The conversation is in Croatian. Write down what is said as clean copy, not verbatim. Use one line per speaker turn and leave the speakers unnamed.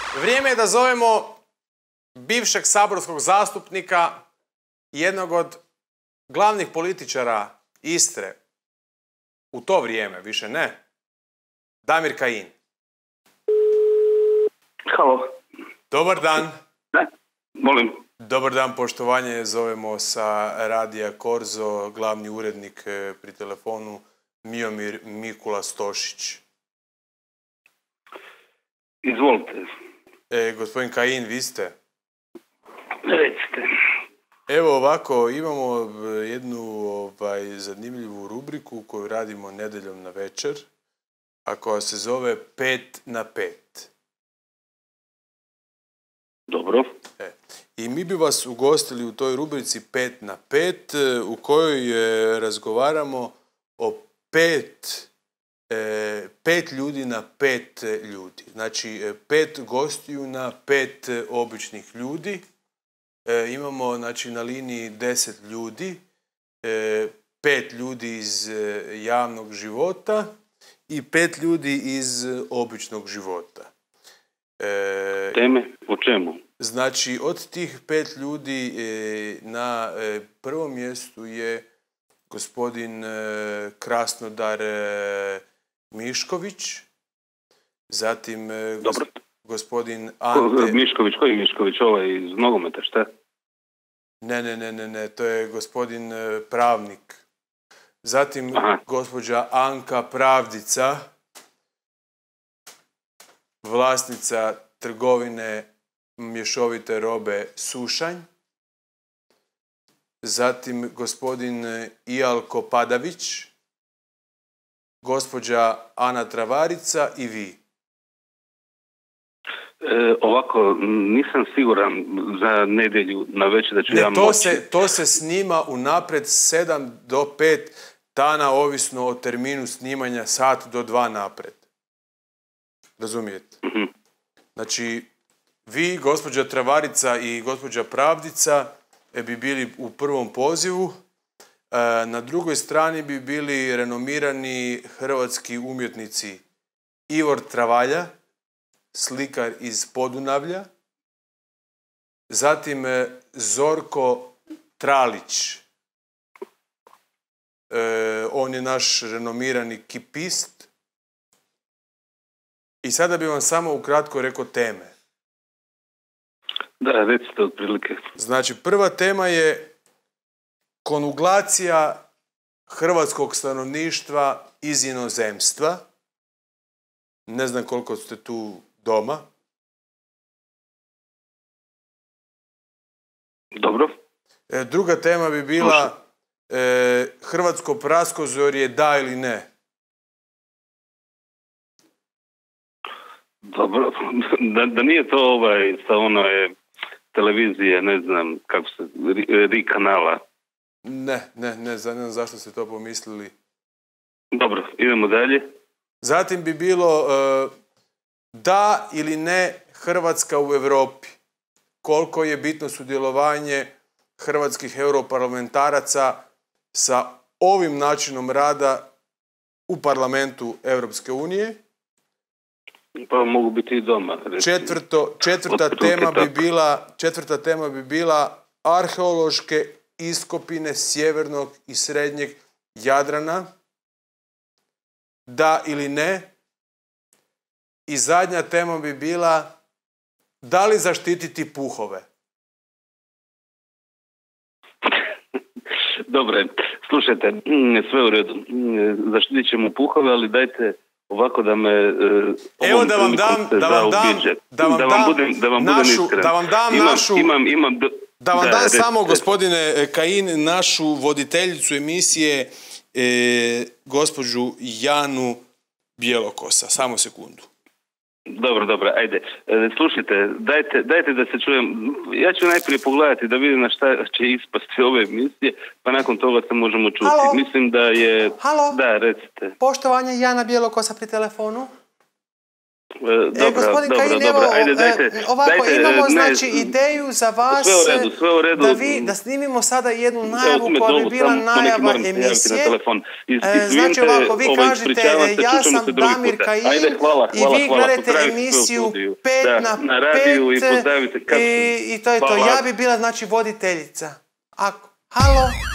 Vrijeme je da zovemo bivšeg saborskog zastupnika, jednog od glavnih političara Istre, u to vrijeme, više ne, Damir Kajin.
Halo.
Dobar dan.
Ne, molim.
Dobar dan, poštovanje, zovemo sa Radija Korzo, glavni urednik pri telefonu Miomir Mikula Stošić.
Izvolite.
Gospodin Kajin, vi ste?
Recite.
Evo ovako, imamo jednu zanimljivu rubriku koju radimo nedjeljom na večer, a koja se zove 5 na 5.
Dobro.
I mi bi vas ugostili u toj rubrici 5 na 5, u kojoj razgovaramo o 5 ljudi na 5 ljudi. Znači, 5 gostiju na 5 običnih ljudi. Imamo, znači, na liniji 10 ljudi, 5 ljudi iz javnog života i 5 ljudi iz običnog života.
Teme o čemu?
Znači, od tih 5 ljudi na prvom mjestu je gospodin Krasnodar Mišković, zatim gospodin Ante...
Mišković, koji Mišković? Ovaj iz nogometa, šta?
Ne, to je gospodin pravnik. Zatim gospođa Anka Pravdica, vlasnica trgovine mješovite robe Sušanj. Zatim gospodin Ialko Padavić, gospođa Ana Travarica i vi.
Ovako, nisam siguran za nedjelju na večer da ću ja moći.
To se snima unaprijed 7 do 5 dana, ovisno o terminu snimanja, sat do 2 naprijed. Razumijete? Znači, vi, gospođa Travarica i gospođa Pravdica bi bili u prvom pozivu. Na drugoj strani bi bili renomirani hrvatski umjetnici Ivor Travalja, slikar iz Podunavlja, zatim Zorko Tralić, on je naš renomirani kipist. I sada bi vam samo ukratko rekao teme.
Da, recite otprilike.
Znači, prva tema je konuglacija hrvatskog stanovništva iz inozemstva. Ne znam koliko ste tu doma.
Dobro.
Druga tema bi bila hrvatsko praskozorje, da ili ne.
Dobro, da nije to sa televizije, ne znam kako se, RI kanala.
Ne znam zašto ste to pomislili.
Dobro, idemo dalje.
Zatim bi bilo da ili ne Hrvatska u Europi. Koliko je bitno sudjelovanje hrvatskih europarlamentaraca sa ovim načinom rada u parlamentu Europske unije.
Pa mogu biti i doma.
Četvrta tema bi bila arheološke iskopine sjevernog i srednjeg Jadrana. Da ili ne. I zadnja tema bi bila da li zaštititi puhove.
Dobre, slušajte, sve u redu. Zaštitit ćemo puhove, ali dajte ovako da me...
Evo da vam dam samo, gospodine Kajin, našu voditeljicu emisije, gospođu Janu Bjelokosa. Samo sekundu.
Dobro, ajde. Slušajte, dajte da se čujem. Ja ću najprije pogledati da vidim na šta će ispasti ove emisije, pa nakon toga se možemo čuti.
Halo?
Mislim da je...
Halo?
Da, recite.
Poštovanje, Jana Bjelokosa pri telefonu.
Dobro, ajde, dajte...
Ovako, imamo, znači, ideju za vas
sve u redu.
Da snimimo sada jednu najavu koja bi bila najava emisije. Znači, ovako, vi kažete, ja sam Damir Kajin i vi gledate emisiju 5 na 5 i to je to. Ja bi bila, znači, voditeljica. Halo?